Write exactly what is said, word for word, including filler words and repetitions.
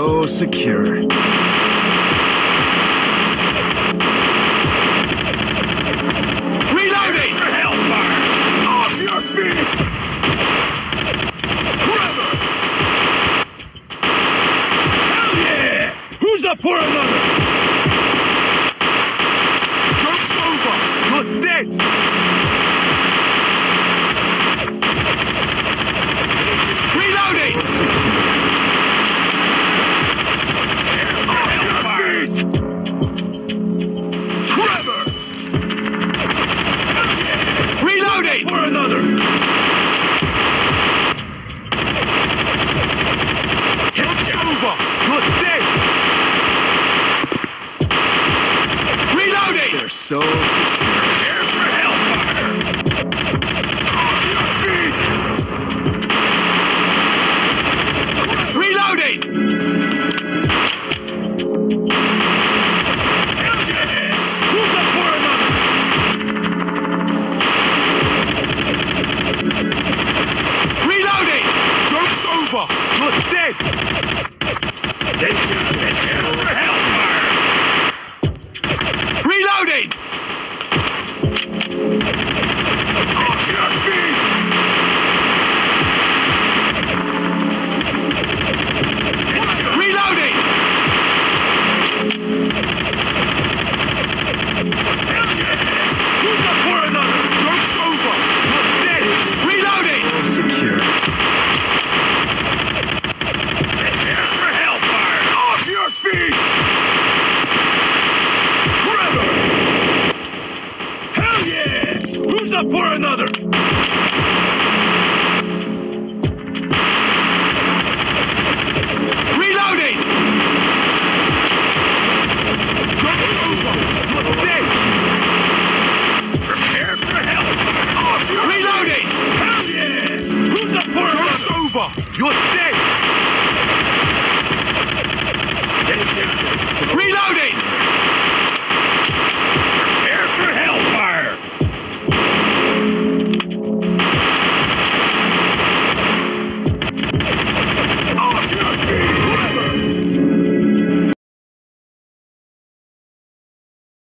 so secure. Reloading! For hellfire! Off your feet! Forever! Hell yeah! Who's up for another? Joke's over! You're dead! Reloading! Off your feet! Trevor! Reloading! For another! Joke's over! You're dead! Reloading! They're so secure. Prepare for hellfire! Off your feet! Reloading! Hell yeah! Who's up for another? Reloading! Joke's over! You're dead! Prepare for hellfire! Reloading! Off your feet! Reloading! Hell yeah! Who's up for another? Joke's over! You're dead! Reloading! So secure. Prepare for hellfire! Off your feet! Trevor! Hell yeah! Who's up for another? Reloading! Joke's over! You're dead! Prepare for hellfire! Off your Reloading! Hell yeah! Who's up for another? Joke's over! You're dead! Reloading! Prepare for hellfire! Off your